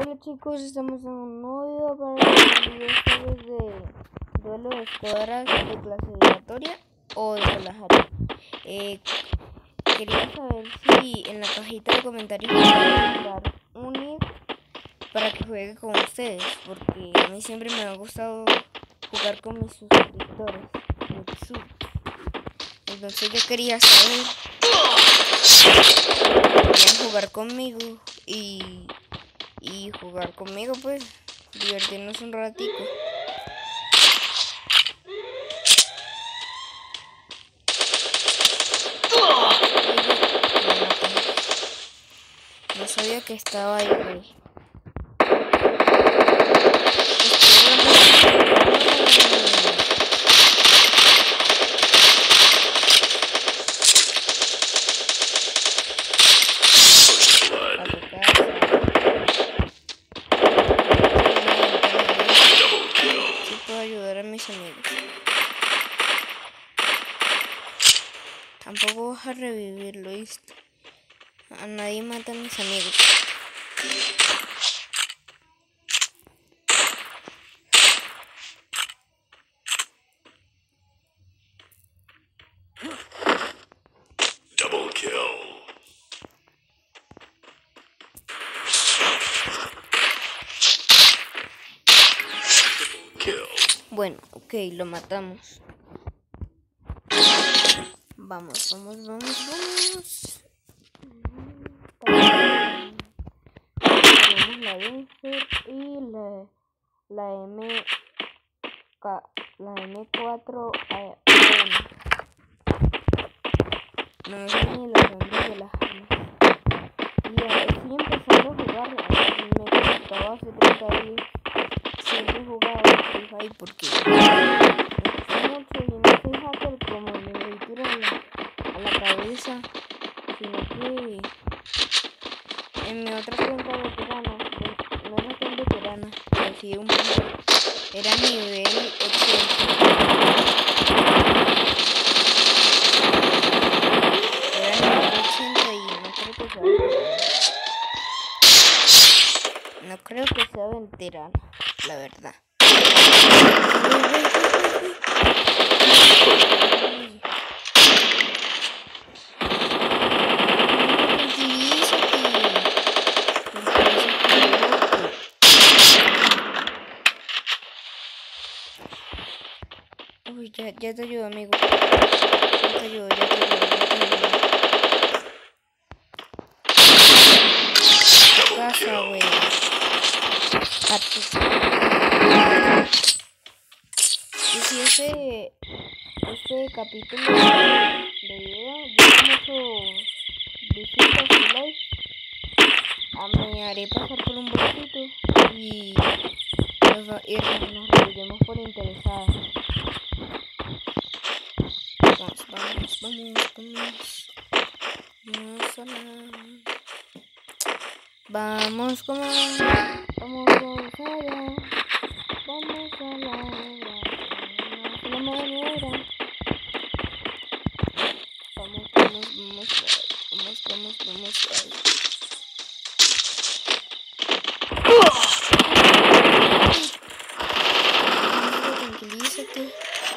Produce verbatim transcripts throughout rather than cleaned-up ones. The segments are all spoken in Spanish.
Hola chicos, estamos en un nuevo video para el video esta vez de duelo de escuadras de clasificatoria o de relajatoria. Eh, quería saber si en la cajita de comentarios me pueden dar un nick para que juegue con ustedes, porque a mí siempre me ha gustado jugar con mis suscriptores. Entonces yo quería saber si querían jugar conmigo y... y jugar conmigo, pues divertirnos un ratico. No sabía que estaba ahí, güey. Ayudar a mis amigos. Tampoco vas a revivirlo, ¿viste? A nadie mata a mis amigos. Double kill. Bueno, ok, lo matamos. Vamos, vamos, vamos, vamos. Tenemos la Winfer y la, la M K, la M cuatro A uno. No sé ni los nombres de las armas. Y estoy empezando a jugar. Me conectaba hace treinta días. Siempre jugaba Free Fire porque me gusta mucho y no soy hacker como me tiro a la, a la cabeza, sino que en mi otra cuenta veterana, no era tan veterana, pero sí un poco, era nivel ochenta. Era nivel ochenta y no creo que sea veterana. No creo que sea veterana, la verdad. Uy, ya, ya te ayudo, amigo. Ya te ayudo, ya te ayudo, ya te ayudo. Tu casa, güey. A tu... Y si ese, este capítulo de video llega muchos visitas y likes, a me haré pasar por un bolsito y nos, y nos reiremos por interesadas. Vamos, vamos, vamos, vamos. Vamos a la... Vamos como... Vamos, vamos allá. Vamos a la... La manera. Vamos, vamos, vamos, vamos, vamos, vamos. Tranquilízate.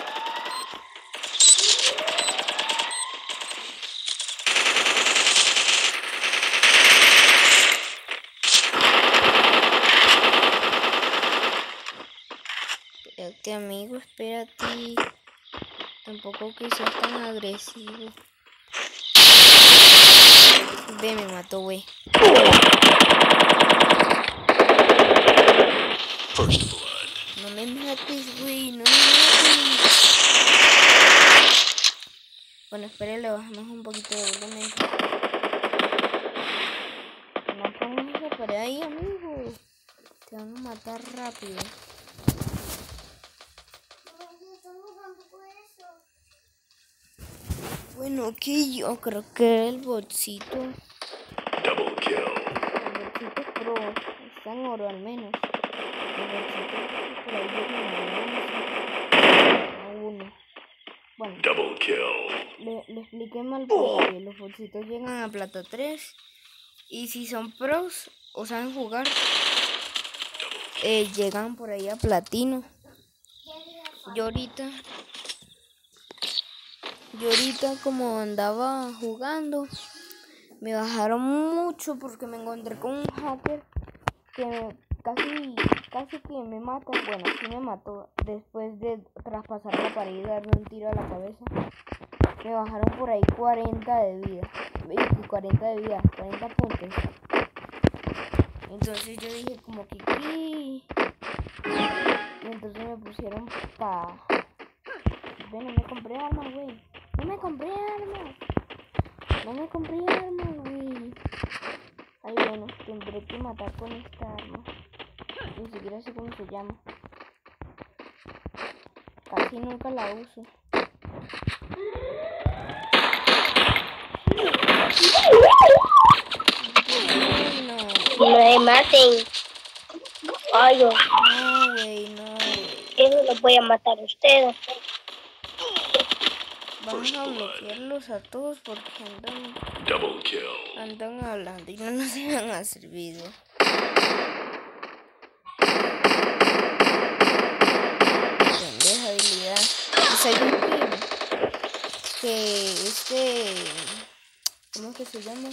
Espérate, amigo, espérate. Tampoco que seas tan agresivo. Ve, me mató, güey. First blood. No me mates, güey, no me mates. Bueno, espera, le bajamos un poquito de volumen. No pongas esa pared ahí, amigo. Te van a matar rápido. Bueno, ok, yo creo que el botcito. Double kill. El botcito pro. Está en oro al menos. El botcito por ahí viene a uno. Bueno. Double kill. Le, le expliqué mal porque los bolsitos llegan a plata tres. Y si son pros o saben jugar, eh, llegan por ahí a platino. Yo ahorita, yo ahorita como andaba jugando, me bajaron mucho porque me encontré con un hacker que me, casi, casi que me mata. Bueno, sí me mató después de traspasar la pared y darme un tiro a la cabeza. Me bajaron por ahí cuarenta de vida, cuarenta de vida, cuarenta puntos. Entonces yo dije como que ¿qué? Y entonces me pusieron pa... Ven, no me compré armas, güey. No me compré armas. No me compré armas, güey. Ay, bueno, tendré que matar con esta arma. Ni siquiera sé cómo se llama. Casi nunca la uso. No. No me maten. Ay, yo. No, güey, no, güey. Eso los voy a matar a ustedes. Vamos a bloquearlos a todos porque andan, Double kill. andan hablando y no nos dejan hacer video. Pendeja habilidad. Y soy un primo que este... ¿Cómo que se llama?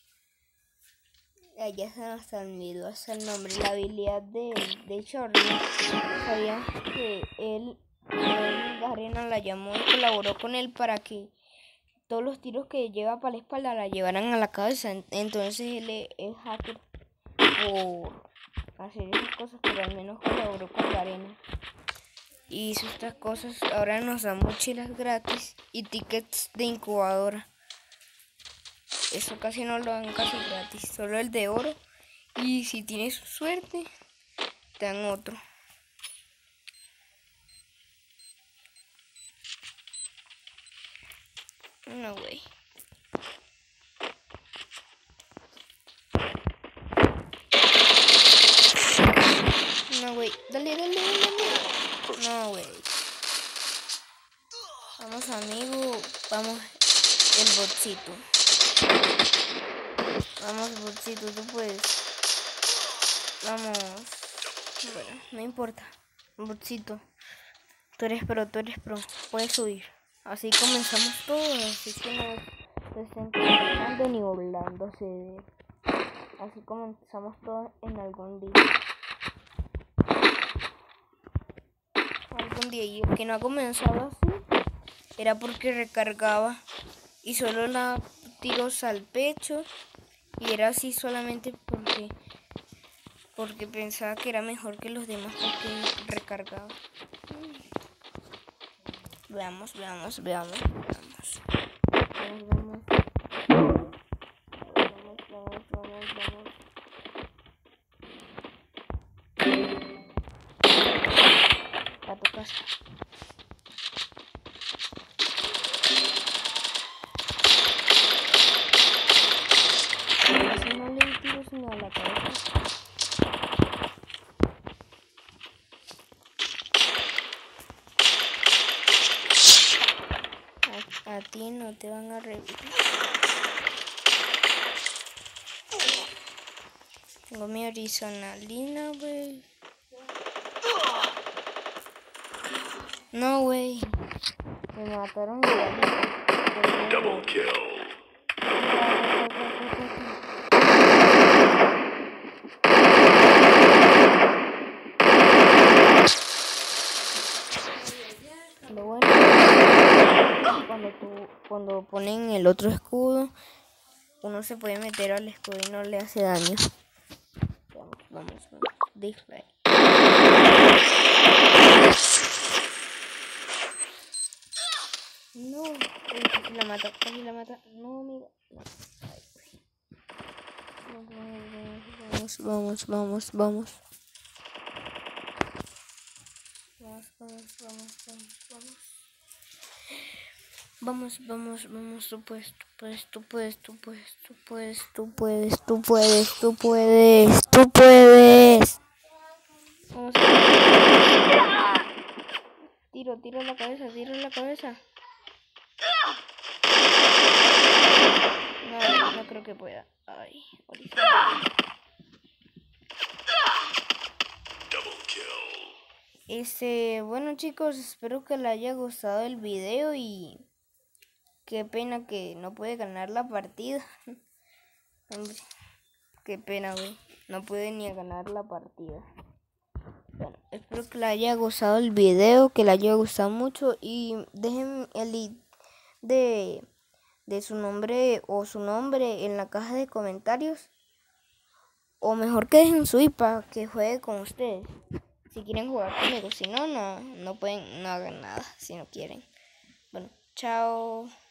Ah, ya se nos olvidó hasta el nombre. La habilidad de, de Charlie. Sabía que él... Él, Garena la llamó y colaboró con él para que todos los tiros que lleva para la espalda la llevaran a la cabeza. Entonces él es hacker por hacer esas cosas, pero al menos colaboró con Garena y hizo estas cosas. Ahora nos dan mochilas gratis y tickets de incubadora. Eso casi no lo dan casi gratis, solo el de oro, y si tienes suerte te dan otro. No, güey. No, güey. Dale, dale, dale. No, güey. Vamos, amigo. Vamos, el botcito. Vamos, botcito, tú puedes. Vamos. Bueno, no importa. Botcito. Tú eres pro, tú eres pro. Puedes subir. Así comenzamos todos, así que no se estén preocupando ni burlándose de él. Así comenzamos todos en algún día. Algún día, y el que no ha comenzado así era porque recargaba y solo la tiros al pecho, y era así solamente porque porque pensaba que era mejor que los demás porque recargaba. Veamos, veamos, veamos, veamos. Vamos, vamos. Vamos, vamos, vamos, vamos. A tu casa. Así no le tiro sino a la cabeza. A ti no te van a revivir. Tengo mi horizontalina, güey. No, güey. Me mataron igualito. Double kill. Lo bueno es cuando tú, cuando ponen el otro escudo, uno se puede meter al escudo y no le hace daño. Vamos, vamos, vamos. Display. No, casi la mata, casi la mata. No, amigo. No. Vamos, vamos, vamos, vamos. Vamos, vamos, vamos, vamos, vamos. Vamos, vamos, vamos, tú puedes, tú puedes, tú puedes, tú puedes, tú puedes, tú puedes, tú puedes, tú puedes, tú puedes. Vamos a... Tiro, tiro en la cabeza, tiro en la cabeza. No, no creo que pueda. Ay, ahorita. Este, bueno chicos, espero que les haya gustado el video y qué pena que no pude ganar la partida. Hombre, qué pena, güey. No pude ni ganar la partida. Bueno, espero que les haya gustado el video, que les haya gustado mucho y dejen el link de, de su nombre o su nombre en la caja de comentarios. O mejor que dejen su I P para que juegue con ustedes. Si quieren jugar conmigo, si no, no, no pueden, no hagan nada si no quieren. Bueno, chao.